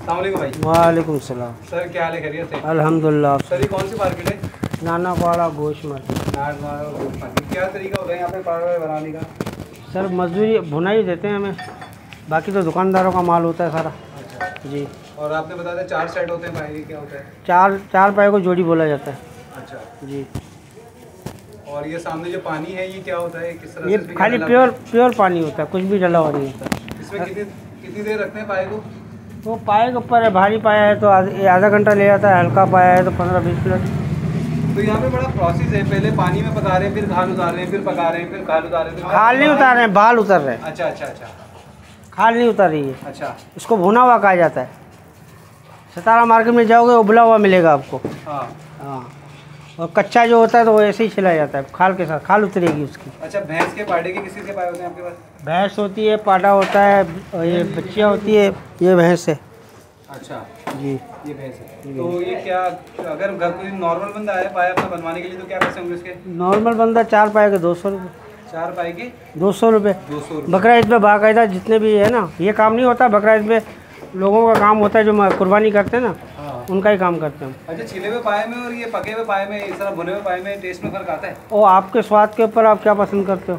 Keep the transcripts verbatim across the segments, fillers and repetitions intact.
अस्सलाम वालेकुम भाई। वालेकुम सलाम। सर क्या हाल है, खैरियत से? अल्हम्दुलिल्लाह। सर ये कौन सी मार्केट है? नानावाड़ा गोश्त मार्केट। नानावाड़ा गोश्त मार्केट। क्या तरीका होता है यहाँ पे पाए बनाने का? सर मजदूरी भुनाई देते हैं हमें, बाकी तो दुकानदारों का माल होता है सारा। अच्छा जी। और आपने बताया था चार सेट होते हैं पाए, क्या होता है? चार चार पाए को जोड़ी बोला जाता है। अच्छा जी। और ये सामने जो पानी है ये क्या होता है, किस तरह ये से? खाली प्योर प्योर पानी होता है, कुछ भी डला हुआ नहीं होता। इसमें कितनी कितनी देर रखते हैं पाए को? वो पाए के ऊपर है, भारी पाया है तो आधा घंटा ले जाता है, हल्का पाया है तो पंद्रह बीस मिनट। तो यहाँ पे बड़ा प्रोसेस है, पहले पानी में पका रहे हैं, फिर खाल उतार रहे हैं, फिर पका रहे हैं, फिर खाल उतार रहे हैं। खाल नहीं उतार रहे हैं, बाल उतर रहे हैं। अच्छा अच्छा अच्छा। खाल नहीं उतर रही है। अच्छा। इसको भुना हुआ कहा जाता है। सतारा मार्केट में जाओगे उबला हुआ मिलेगा आपको। हाँ हाँ। और कच्चा जो होता है तो वो ऐसे ही खिलाया जाता है, खाल के साथ, खाल उतरेगी उसकी। अच्छा, भैंस के पाड़े के किसी से पाए होते हैं आपके पास? भैंस होती है, पाड़ा होता है, और ये बच्चियाँ होती है, ये भैंस है। अच्छा जी। ये भैंस है। तो ये क्या, अगर घर कोई नॉर्मल बंदा आया पाया अपना बनवाने के लिए तो क्या पैसे होंगे उसके? नॉर्मल बंदा चार पाए के दो सौ रुपये। चार पाए के दो सौ रुपये। दो सौ रुपये। बकरा ईद पे बाकायदा जितने भी है ना, ये काम नहीं होता बकरा ईद पे, लोगों का काम होता है जो कुर्बानी करते हैं ना, हाँ। उनका ही काम करते हैं। अच्छा, छिले हुए पाए में और ये पके हुए पाए में, इस तरह भुने हुए पाए में टेस्ट में फ़र्क आता है? और आपके स्वाद के ऊपर आप क्या पसंद करते हो।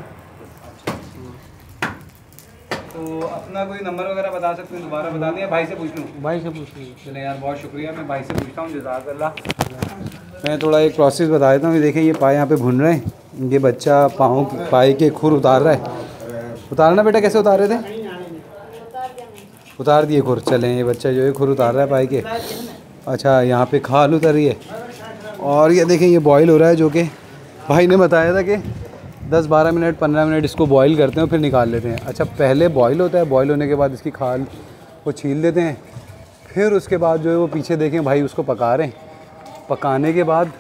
तो अपना कोई नंबर वगैरह बता सकते हैं, दोबारा बता दें, भाई से पूछ लूँ? भाई से पूछ लीजिए। चले यार, बहुत शुक्रिया, मैं भाई से पूछता हूँ। जज़ाकल्लाह। मैं थोड़ा एक प्रोसेस बता देता हूँ। ये देखिए, ये पाए यहाँ पे भुन रहे हैं, ये बच्चा पाँव पाए के खुर उतार रहा है। उतारना बेटा, कैसे उतार रहे थे? उतार दिए खुर। चलें, ये बच्चा जो है खुर उतार रहा है पाए के। अच्छा, यहाँ पे खाल उतर रही है। और ये देखें, ये बॉईल हो रहा है, जो कि भाई ने बताया था कि दस बारह मिनट पंद्रह मिनट इसको बॉईल करते हैं, फिर निकाल लेते हैं। अच्छा, पहले बॉईल होता है, बॉईल होने के बाद इसकी खाल को छील देते हैं, फिर उसके बाद जो है वो पीछे देखें भाई उसको पका रहे हैं। पकाने के बाद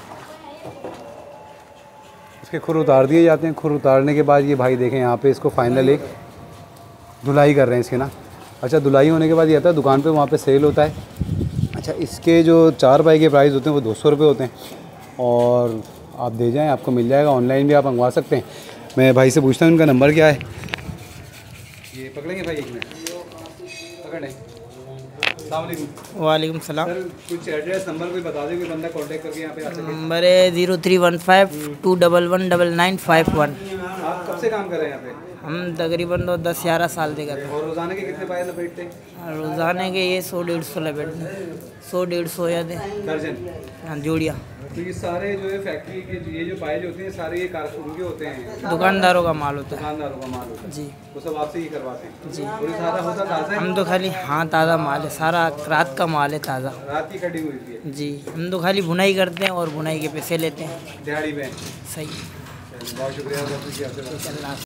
इसके खुर उतार दिए जाते हैं। खुर उतारने के बाद ये भाई देखें यहाँ पे इसको फाइनल एक धुलाई कर रहे हैं इसके ना। अच्छा, धुलाई होने के बाद ये आता है दुकान पे, वहाँ पे सेल होता है। अच्छा, इसके जो चार पाई के प्राइस होते हैं वो दो सौ रुपये होते हैं, और आप दे जाएं, आपको मिल जाएगा। ऑनलाइन भी आप मंगवा सकते हैं। मैं भाई से पूछता हूँ उनका नंबर क्या है। ये पकड़ेंगे भाई, एक मिनट पकड़ें। अस्सलाम वालेकुम। वालेकुम सलाम। सर कुछ एड्रेस नंबर कोई बता दें, कोई बंदा कॉन्टैक्ट करके यहाँ पे आ सके। नंबर है zero three one five two double one double nine five one. आप कब से काम कर रहे हैं यहाँ पे? हम तकरीबन तो दस ग्यारह साल से करते और रोज़ाना के कितने पाए लपेटते हैं? हैं। रोज़ाने के ये सौ डेढ़ सौ लपेटते हैं, सौ डेढ़ सौ या दे दर्जन? हाँ, जोड़िया। तो ये सारे जो है फैक्ट्री के जो- ये जो पाए जो होते हैं सारे ये कारखानों के होते हैं, दुकानदारों का माल होता है। दुकानदारों का माल होता है? जी वो सब आपसे ही करवाते हैं? जी। पूरी सारा होता ताज़ा है? हम तो खाली, हाँ ताज़ा माल है, सारा रात का माल है ताज़ा। रात की कटी हुई थी? जी, हम तो खाली बुनाई करते हैं और बुनाई के पैसे लेते हैं। दिहाड़ी में? सही। बहुत शुक्रिया, बहुत शुक्रिया आपसे बात। अल्लाह।